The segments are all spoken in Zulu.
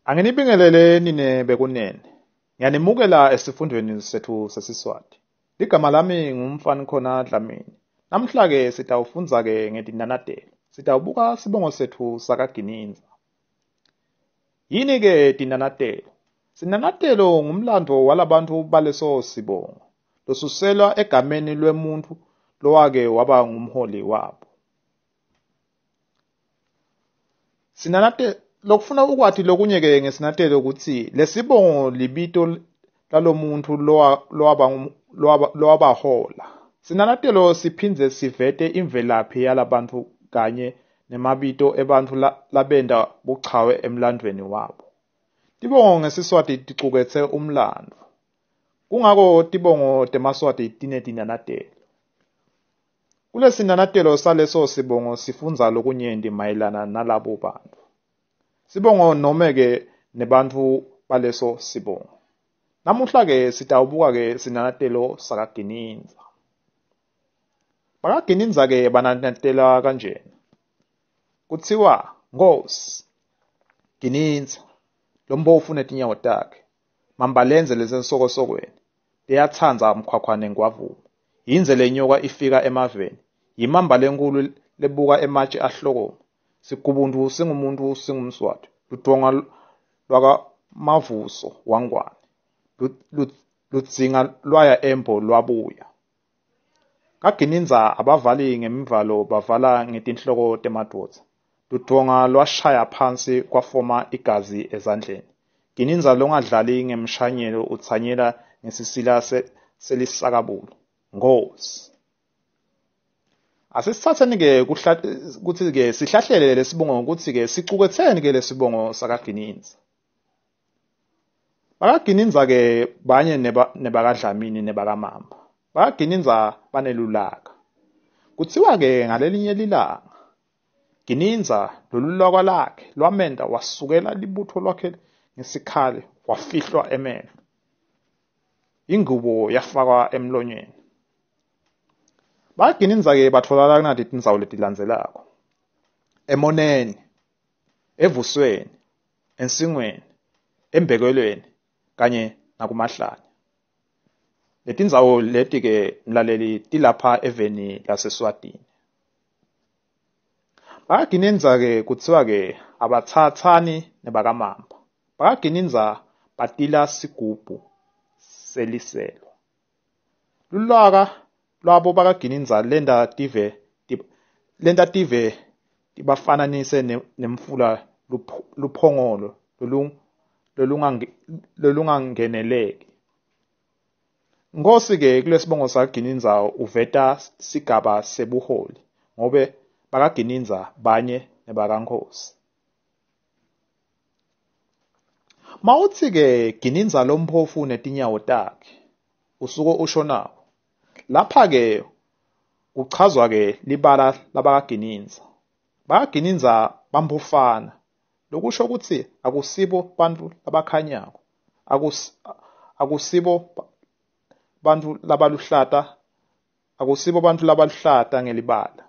Anginibingelele nine bekunene. Ngiyanimukela esifundweni sethu sesiSwati. Ligama lami ngumfana khona Dlamini. Namhla ke sitawufundza ke ngetinanatelo. Sitawubuka sibongo sethu saka Ginindza. Yini ke tinanatelo? Sinanatelo ngumlando walabantu baleso sibongo. Losuselwa egameni lwemuntu lowake waba ngumholi wabo. Sinanatelo lokufuna ukwati lokunye ke ngesinatelo ukuthi lesibongo libito lalomuntu lowabahola. Sinanatelo siphindze sivete imvelaphi yalabantu kanye nemabito ebantfu labenda buchawe emlandweni wabo. Tibongo ngesiSwati ticuketse umlando. Kungako tibongo temaSwati tinetinanatelo. Kulesinanatelo saleso sibongo sifundza lokunyenti mayelana nalabo bantu. Sibongo nome ke nebantfu baleso sibongo. Namuhla ke sitawubuka ke sinanatelo saka Ginindza. Baka Ginindza ke bananatela kanjena. Kuthiwa Nkosi Ginindza lombofu netinyawo takhe. Mambalenze lesensokosokweni. Liyatsandza mkhwakhwane ngwavume. Yindze lenyoka ifika emaveni. Yimamba lenkulu lebuka ematshe ahlokoma. Sigubundu singumuntu singumSwati. Ludonga lwaka mavuso wangwane. Ludzinga lwaya embo lwabuya. KaGinindza abavali ngemivalo bavala ngetinhloko temadvodza. Ludonga lwashaya phansi kwafoma igazi ezandleni. Ginindza longadlali ngemshanyelo utsanyela ngesisila selisakabuli. Nkosi. Asisithatheni ke ukuthi ke sihlahlele lesibongo ukuthi ke sicuketheni ke lesibongo saka Ginindza. Baka Ginindza ke banye nebaka Dlamini nebaka Mamba. Baka Ginindza banelulaka. Kuthiwa ke ngalelinye lilanga Ginindza lolulaka lakhe lwamenda wasukela libutho lwakhe ngesikhali wafihlwa emehlo. Ingubo yafakwa emlonyeni. Baka Ginindza ke batfolakala kunati tindzawo letilandzelako. Emoneni, evusweni, ensingweni, embekelweni kanye nakumahlane. Letindzawo leti ke mlaleli tilapha eveni laseSwatini. Baka Ginindza ke kuthiwa ke abatsatsani nebaka Mamba. Baka Ginindza batila sigubhu seliselo. Lulaka lwabo baka Ginindza lenda tive tibafananise nemfula luphongolo lolungangeneleki. Nkosi ke kulesibongo saka Ginindza uveta sigaba sebuholi ngobe baka Ginindza banye nebaka Nkosi. Mawuthi ke Ginindza lomphofu netinyawo takhe usuke ushonawo. Lapha ke kuchazwa ke libala labaka Ginindza. Baka Ginindza bambufana. Lokusho ukuthi akusibo bantu labakhanyako. Akusibo bantu labaluhlata. Akusibo bantu labaluhlata ngelibala.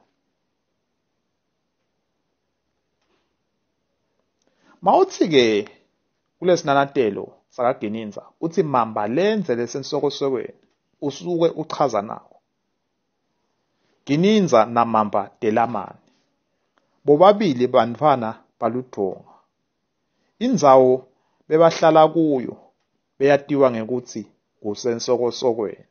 Mawuthi ke kulesinanatelo saka Ginindza uthi mamba lenze lesensokosokweni usuke uchaza nawo. Ginindza na Mamba delamani. Bobabili bantfwana baludonga. Indzawo bebahlala kuyo beyatiwa ngekuthi kusensokosokweni.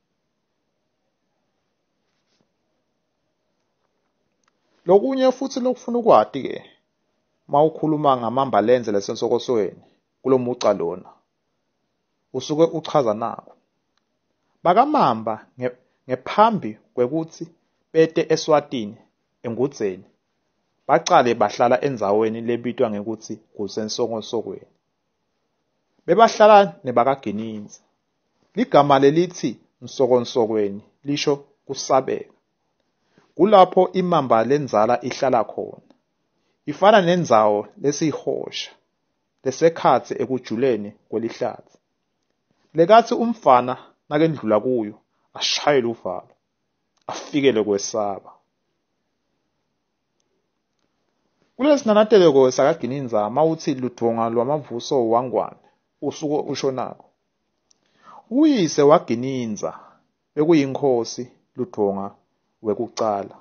Lokunye futhi lokufuna ukwati ke mawukhuluma ngamamba lenze lesensokosokweni kulomuca lona usuke uchaza nawo. Baka Mamba ngephambi kwekuthi bete eSwatini engudzeni bacale bahlala endzaweni lebitwa ngekuthi kusensokosokweni. Bebahlala nebaka Ginindza. Ligama lelithi nsokosokweni lisho kusabeka. Kulapho imamba lenzala ihlala khona. Ifana nendzawo lesihosha lesekhatsi ekujuleni kwelihlatsi. Lekathi umfana nakendlula kuyo ashaye luvalo afikele kwesaba. Kulesinanateleko sakaGinindza mawuthi ludonga lwamavuso wangwane usuke ushonako. Uyise waGinindza bekuyinkosi ludonga wekucala.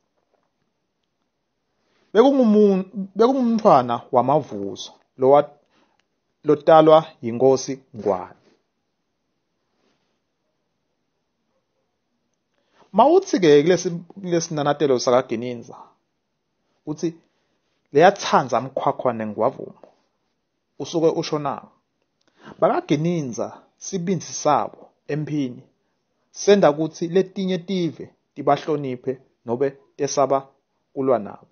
Bekungumntfwana wamavuso lotalwa yinkosi Ngwane. Mawuthi-ke kulesinanatelo sakaGinindza uthi leyatsanza mkhwakhwane ngwavumo usuke ushonako. BakaGinindza sibindzi sabo emphini senda kutsi letinye tive tibahloniphe nobe tesaba kulwa nabo.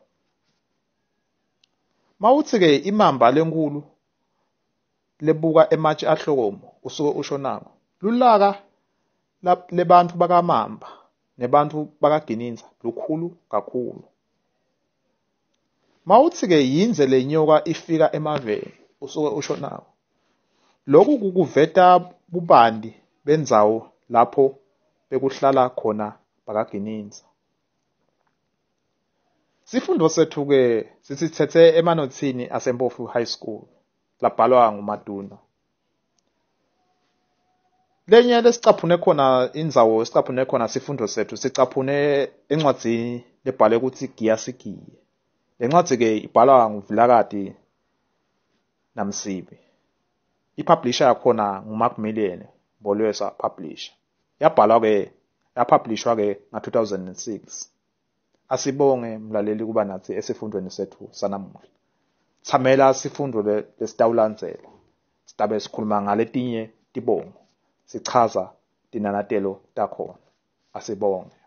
Mawuthi-ke imamba lenkulu lebuka ematshe ahlokomo usuke ushonako. Lulaka lebantfu bakamamba nebantfu bakaGinindza lukhulu kakhulu. Mawuthi-ke yindze lenyoka ifika emaveni usuke ushonako. Loku kukuveta bubanti bendzawo lapho bekuhlala khona bakaGinindza. Sifundo sethu-ke sisithethe emanothini aseMpofu High School labhalwa nguMaduna. Lenye lesicaphune khona indzawo sicaphune khona sifundo sethu sicaphune encwadzini lebhalwe kutsi Giya Sigiye. Lencwadzi-ke ibhalwa nguVilakati Namsibi. Ipublisher yakhona nguMacmillan Bolwesa Publisher. Yapublishwa-ke nga-2006. Asibonge mlaleli kuba nathi esifundweni sethu sanamuhla. Tsamela sifundo lesitawulandzela. Sitabe sikhuluma ngaletinye tibongo. Sichaza tinanatelo takhona. Asibonge.